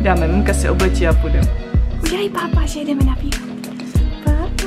Dáme, mamka se oblečí a půjde. Udělej pápa, že jdeme na výlet. Pápa.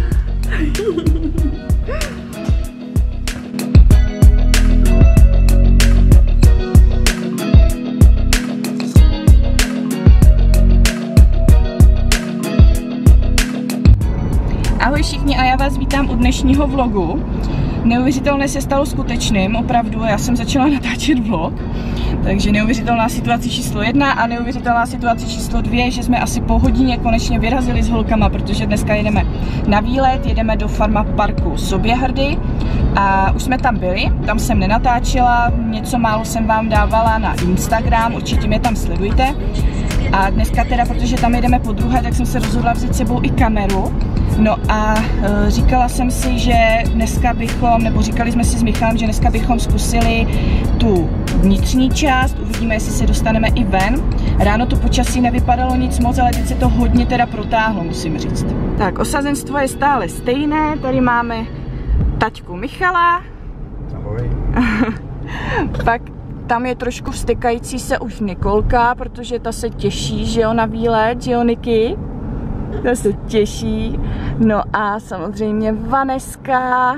Ahoj všichni a já vás vítám u dnešního vlogu. Neuvěřitelné se stalo skutečným, opravdu, já jsem začala natáčet vlog. Takže neuvěřitelná situace číslo 1 a neuvěřitelná situace číslo 2, že jsme asi po hodině konečně vyrazili s holkama, protože dneska jedeme na výlet, jedeme do Farma parku Soběhrdy a už jsme tam byli, tam jsem nenatáčela, něco málo jsem vám dávala na Instagram, určitě mě tam sledujte. A dneska teda, protože tam jedeme po druhé, tak jsem se rozhodla vzít sebou i kameru. No a říkala jsem si, že dneska bychom, nebo říkali jsme si s Michalem, že dneska bychom zkusili tu vnitřní část, uvidíme, jestli se dostaneme i ven. Ráno to počasí nevypadalo nic moc, ale teď se to hodně teda protáhlo, musím říct. Tak, osazenstvo je stále stejné, tady máme taťku Michala. Ahoj. Pak tam je trošku vztekající se už Nikolka, protože ta se těší, že jo, na výlet, že jo, Niky? Ta se těší. No a samozřejmě Vaneska.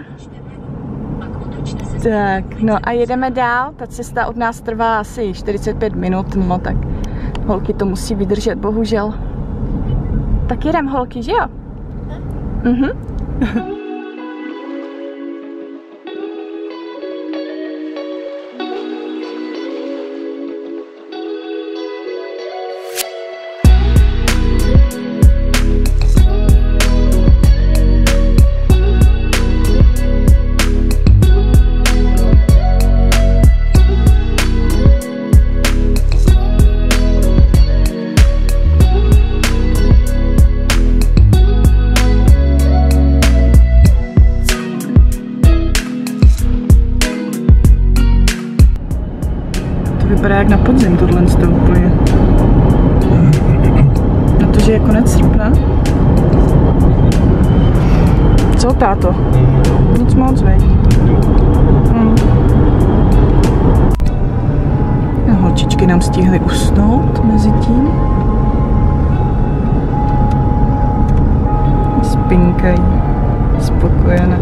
Tak, no a jedeme dál. Ta cesta od nás trvá asi 45 minut, no tak holky to musí vydržet, bohužel. Tak jedem, holky, že jo? Mhm. Vypadá jak na podzim tohle z toho úplně. Na to, že je konec srpna. Co, táto? Nic moc, veď. Holčičky nám stihly usnout mezi tím. Spinkají. Spokojené.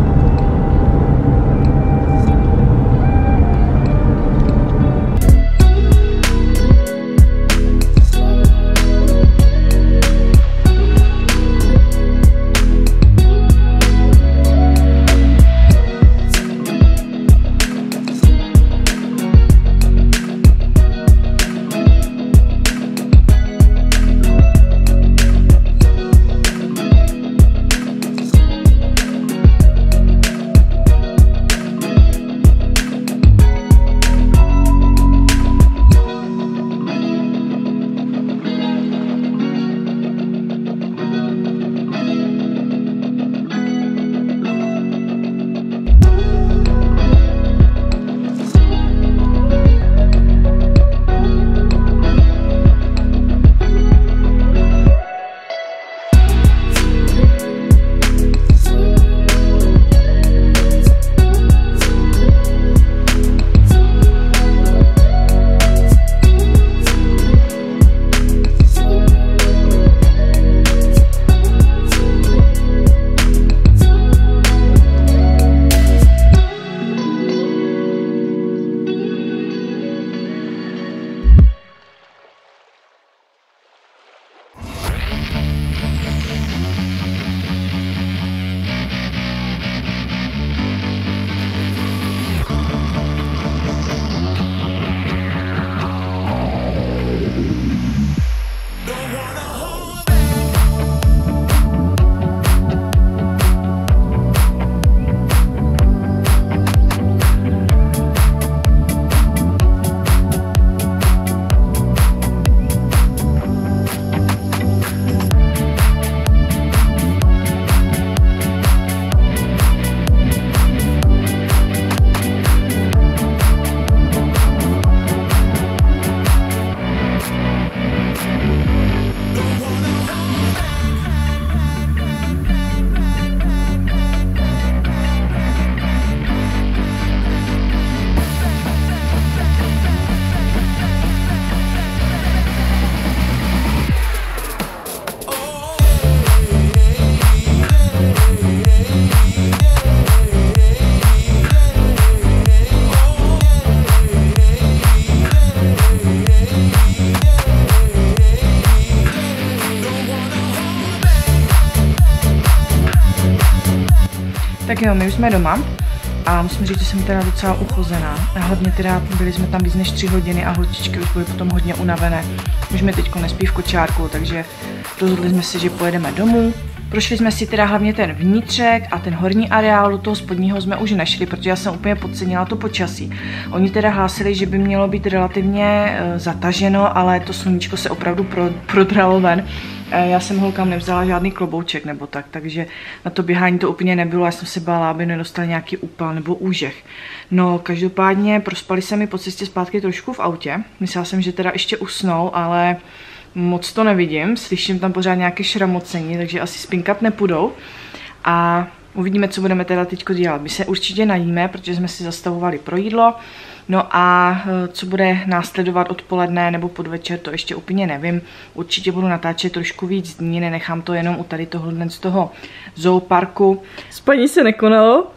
Tak jo, my už jsme doma a musím říct, že jsem teda docela uchozená. A hlavně teda byli jsme tam víc než 3 hodiny a holčičky už byly potom hodně unavené. Už mi teďko nespí v kočárku, takže rozhodli jsme se, že pojedeme domů. Prošli jsme si teda hlavně ten vnitřek a ten horní areál, do toho spodního jsme už nešli, protože já jsem úplně podcenila to počasí. Oni teda hlásili, že by mělo být relativně zataženo, ale to sluníčko se opravdu prodralo ven. Já jsem holkám nevzala žádný klobouček nebo tak, takže na to běhání to úplně nebylo, já jsem se bála, aby nedostali nějaký úpal nebo úžeh. No, každopádně prospali se mi po cestě zpátky trošku v autě. Myslela jsem, že teda ještě usnou, ale moc to nevidím, slyším tam pořád nějaké šramocení, takže asi spinkat nepůjdou. A uvidíme, co budeme teda teďko dělat. My se určitě najíme, protože jsme si zastavovali pro jídlo. No a co bude následovat odpoledne nebo podvečer, to ještě úplně nevím. Určitě budu natáčet trošku víc dní, nenechám to jenom u tady tohohle z toho zooparku. Spaní se nekonalo.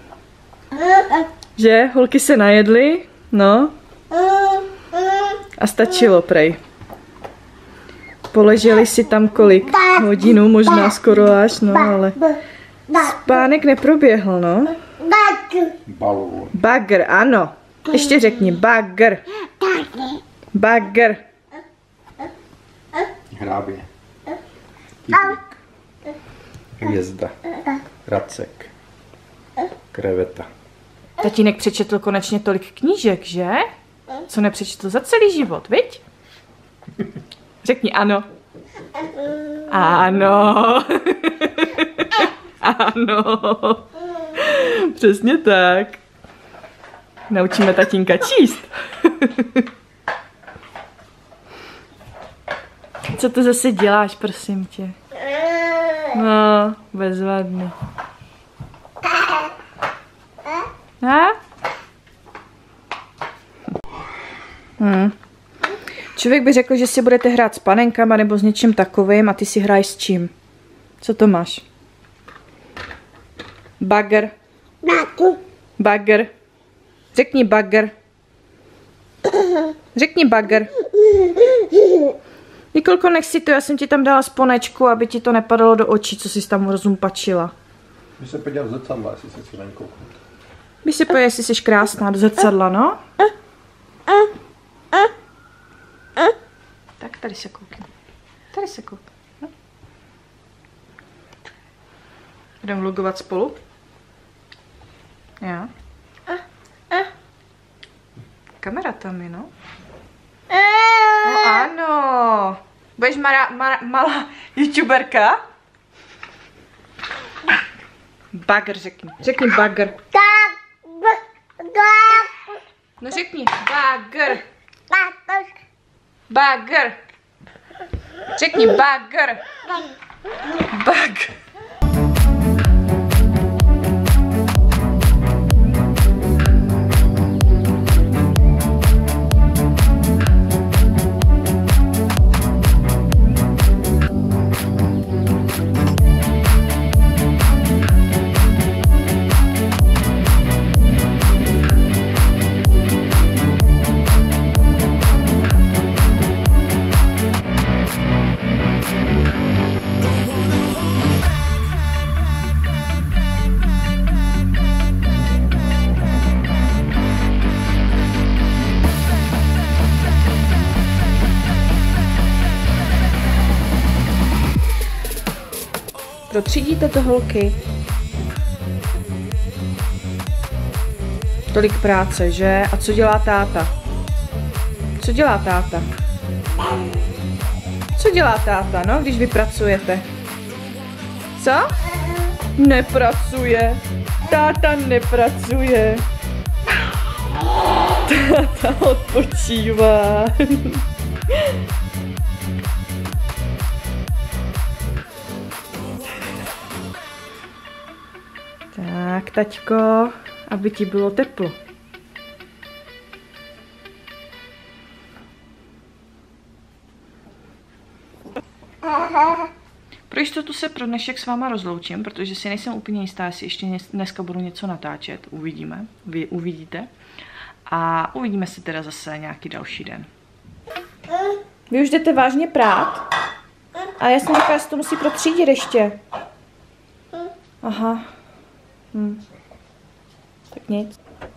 Že? Holky se najedly, no. A stačilo, prej. Poleželi si tam kolik? Hodinu, možná skoro až, no ale spánek neproběhl, no. Balón. Bagr, ano. Ještě řekni, bagr. Bagr. Hrábě. Kyblík. Hvězda. Racek. Kreveta. Tatínek přečetl konečně tolik knížek, že? Co nepřečetl za celý život, viď? Řekni ano. Ano. Ano. Přesně tak. Naučíme tatínka číst. Co to zase děláš, prosím tě? No, bezvadný. Člověk by řekl, že si budete hrát s panenkama nebo s něčím takovým a ty si hraješ s čím? Co to máš? Bagr. Bagr. Řekni bagr. Řekni bagr. Nikolko, nech si to, já jsem ti tam dala sponečku, aby ti to nepadalo do očí, co jsi tam rozumpačila. Bys se podívat v zrcadla, jestli se chci na ní kouknout. Bys se podívat, jestli jsi krásná do zrcadla, no? Tak tady se koukám. Tady se koukám. No. Jdeme vlogovat spolu? Já. Kamera tam je, no? No ano. Budeš malá youtuberka? Bagr řekni. Řekni bagr. No řekni bagr. Bagr. Řekni bagr. Bagr. Protřídíte to, holky? Tolik práce, že? A co dělá táta? Co dělá táta? Co dělá táta, no, když vy pracujete? Co? Nepracuje. Táta nepracuje. Táta odpočívá. Tak, taťko, aby ti bylo teplo. Pro jistotu se pro dnešek s váma rozloučím, protože si nejsem úplně jistá, jestli ještě dneska budu něco natáčet. Uvidíme, vy uvidíte. A uvidíme se teda zase nějaký další den. Vy už jdete vážně prát? A já jsem říkala, že to musí protřídit ještě. Aha. Tak nic.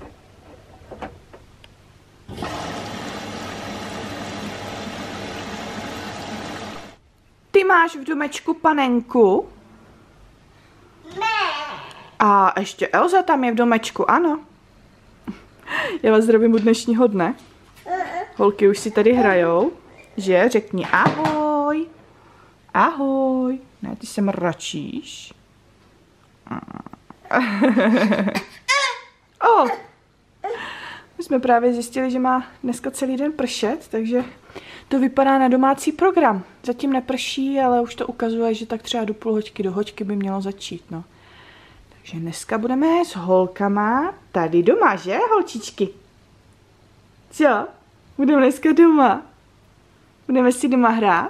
Ty máš v domečku panenku? Ne. A ještě Elza tam je v domečku, ano. Já vás zdravím u dnešního dne. Holky už si tady hrajou, že? Řekni ahoj. Ahoj. Ne, ty se mračíš. Oh. My jsme právě zjistili, že má dneska celý den pršet, takže to vypadá na domácí program. Zatím neprší, ale už to ukazuje, že tak třeba do půl hoďky, do hoďky by mělo začít, no. Takže dneska budeme s holkama tady doma, že, holčičky? Co? Budeme dneska doma? Budeme si doma hrát?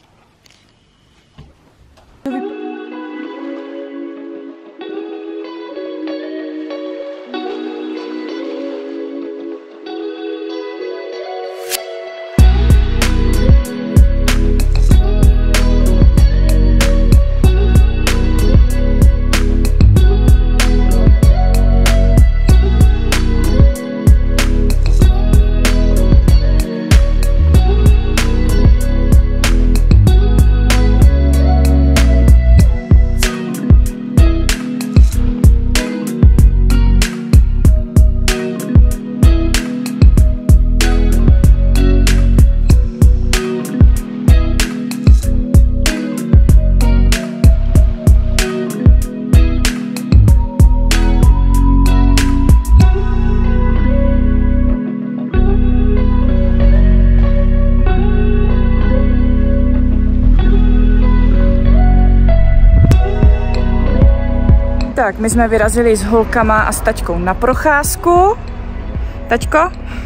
Tak, my jsme vyrazili s holkama a s taťkou na procházku. Taťko?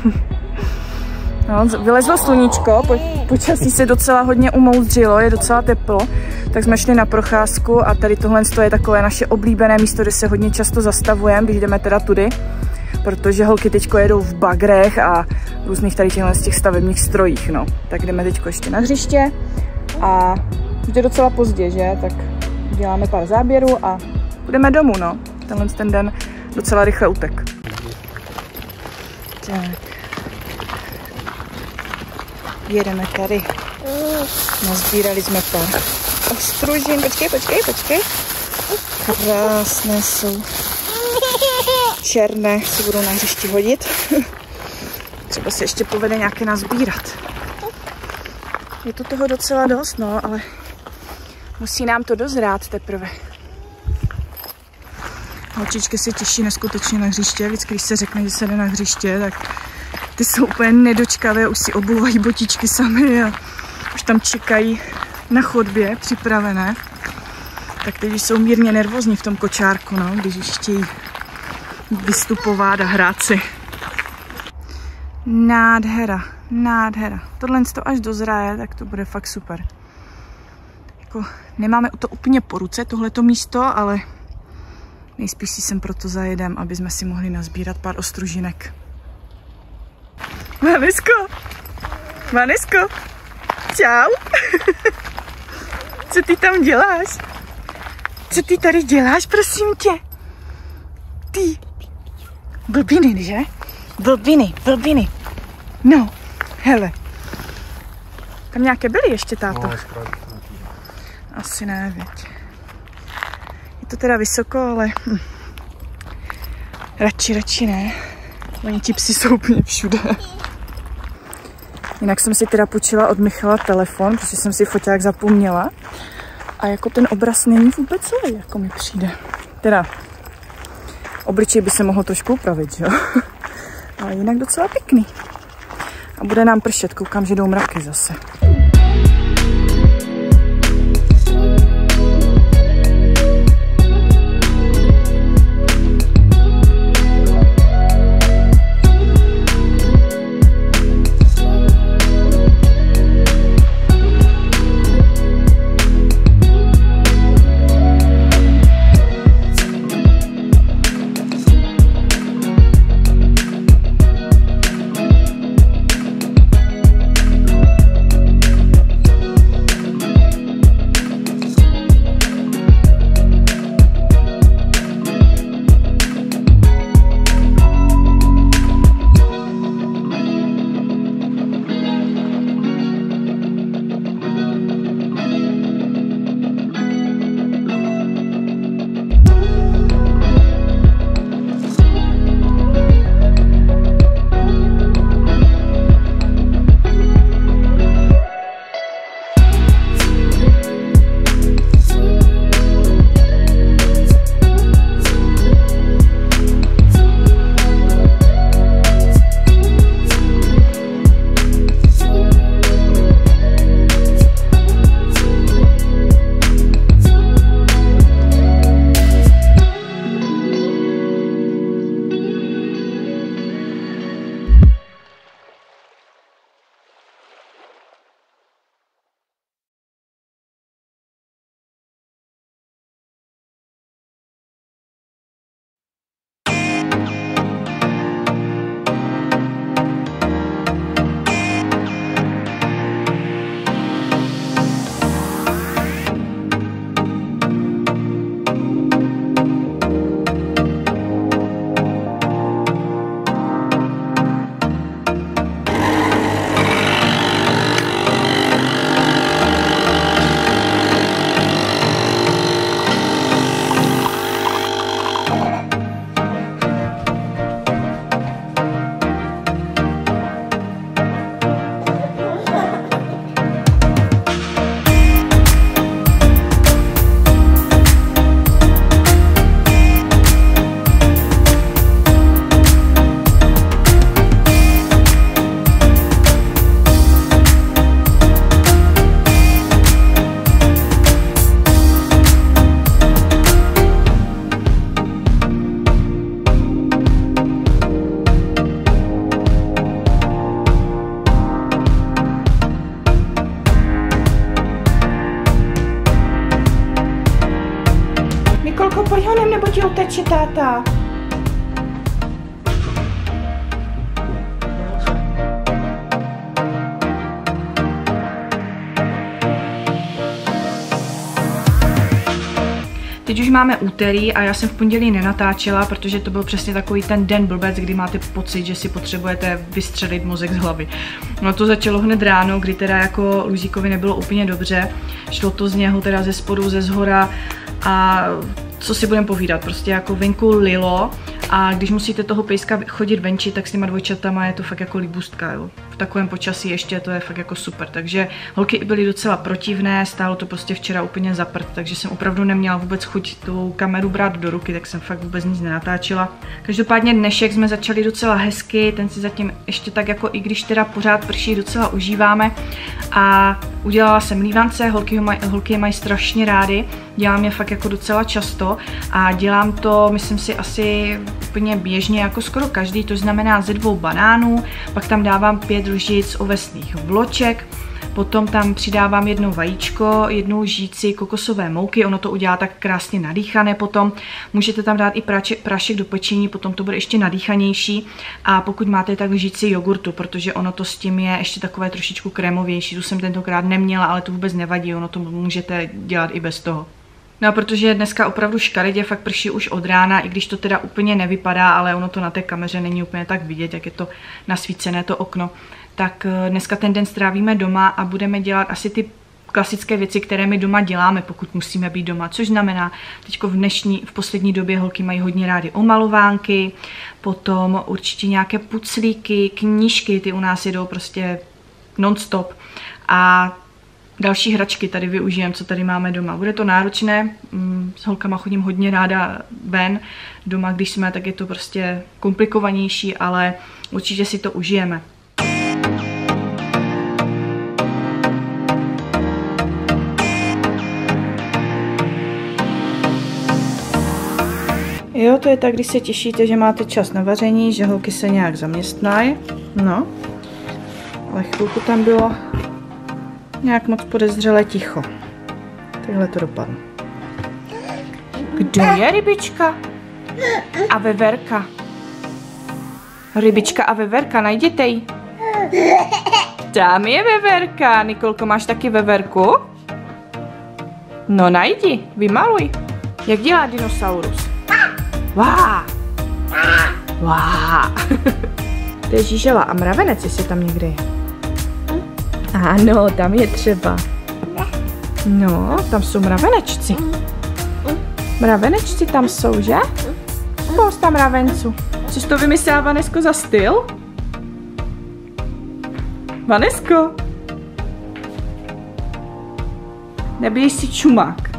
No, vylezlo sluníčko, počasí se docela hodně umoudřilo, je docela teplo, tak jsme šli na procházku a tady tohle je takové naše oblíbené místo, kde se hodně často zastavujeme, když jdeme teda tudy, protože holky teďko jedou v bagrech a různých tady z těch stavebních strojích, no. Tak jdeme teďko ještě na hřiště a už je docela pozdě, že? Tak děláme pár záběrů a půjdeme domů, no. Tenhle ten den docela rychle utek. Tak. Jedeme tady. Nazbírali jsme pár ostružin. Počkej. Krásné jsou. Černé se budou na hřišti hodit. Třeba se ještě povede nějaké nazbírat. Je tu toho docela dost, no, ale musí nám to dozrát teprve. Holčičky se těší neskutečně na hřiště. Vždycky, když se řekne, že se jde na hřiště, tak ty jsou úplně nedočkavé, už si obouvají botičky sami a už tam čekají na chodbě připravené. Tak teď jsou mírně nervózní v tom kočárku, no, když už chtějí vystupovat a hrát si. Nádhera, nádhera. Tohle to až dozraje, tak to bude fakt super. Jako, nemáme to úplně po ruce, tohleto místo, ale nejspíš si sem proto zajedem, aby jsme si mohli nazbírat pár ostružinek. Vanesko, čau. Co ty tam děláš? Co ty tady děláš, prosím tě? Ty. Blbiny, že? Blbiny. No, hele. Tam nějaké byly ještě, táto? No, asi ne, věď. Je to teda vysoko, ale radši ne. Oni ti psi jsou úplně všude. Jinak jsem si teda půjčila od Michala telefon, protože jsem si foťák zapomněla. A jako ten obraz není vůbec zlej, jako mi přijde. Teda, obličej by se mohlo trošku upravit, že jo? Ale jinak docela pěkný. A bude nám pršet, koukám, že jdou mraky zase. pojď honem, nebo ti uteče táta. Teď už máme úterý a já jsem v pondělí nenatáčela, protože to byl přesně takový ten den blbec, kdy máte pocit, že si potřebujete vystřelit mozek z hlavy. No to začalo hned ráno, kdy teda jako Luzíkovi nebylo úplně dobře. Šlo to z něho teda ze spodu, ze zhora a co si budeme povídat, prostě jako venku lilo a když musíte toho pejska chodit venčit, tak s těma dvojčatama je to fakt jako líbůstka, jo. V takovém počasí ještě to je fakt jako super, takže holky byly docela protivné, stálo to prostě včera úplně za prd, takže jsem opravdu neměla vůbec chuť tu kameru brát do ruky, tak jsem fakt vůbec nic nenatáčela. Každopádně dnešek jsme začali docela hezky, ten si zatím ještě tak jako, i když teda pořád prší, docela užíváme a udělala jsem lívance, holky je mají strašně rády, dělám je fakt jako docela často a dělám to, myslím si, asi úplně běžně jako skoro každý, to znamená ze 2 banánů, pak tam dávám 5 lžic ovesných vloček, potom tam přidávám 1 vajíčko, 1 lžíci kokosové mouky, ono to udělá tak krásně nadýchané potom, můžete tam dát i prášek do pečení, potom to bude ještě nadýchanější a pokud máte, tak lžíci jogurtu, protože ono to s tím je ještě takové trošičku krémovější, tu jsem tentokrát neměla, ale to vůbec nevadí, ono to můžete dělat i bez toho. No a protože dneska opravdu škaredě, fakt prší už od rána, i když to teda úplně nevypadá, ale ono to na té kameře není úplně tak vidět, jak je to nasvícené to okno, tak dneska ten den strávíme doma a budeme dělat asi ty klasické věci, které my doma děláme, pokud musíme být doma, což znamená, teďko v poslední době holky mají hodně rády omalovánky, potom určitě nějaké puclíky, knížky, ty u nás jedou prostě non-stop a další hračky tady využijem, co tady máme doma. Bude to náročné, s holkama chodím hodně ráda ven, doma když jsme, tak je to prostě komplikovanější, ale určitě si to užijeme. Jo, to je tak, když se těšíte, že máte čas na vaření, že holky se nějak zaměstnají, no, ale chvilku tam bylo nějak moc podezřele ticho. Takhle to dopadlo. Kde je rybička? A veverka? Rybička a veverka, najděte ji. Tam je veverka. Nikolko, máš taky veverku? No najdi, vymaluj. Jak dělá dinosaurus? Vá! Vá! To je žížela a mravenec, jestli tam někde je. Ano, tam je třeba. No, tam jsou mravenečci. Mravenečci tam jsou, že? Spousta mravenců. Co jsi to vymyslela, Vanesko, za styl? Vanesko? Nebiješ si čumák.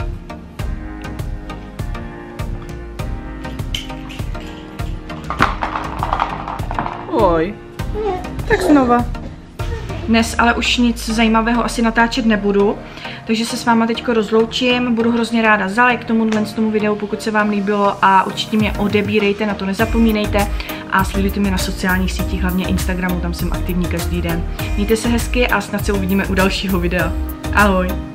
Oj. Tak znova. Dnes ale už nic zajímavého asi natáčet nebudu, takže se s váma teďko rozloučím. Budu hrozně ráda za like tomu videu, pokud se vám líbilo a určitě mě odebírejte, na to nezapomínejte a sledujte mě na sociálních sítích, hlavně Instagramu, tam jsem aktivní každý den. Mějte se hezky a snad se uvidíme u dalšího videa. Ahoj!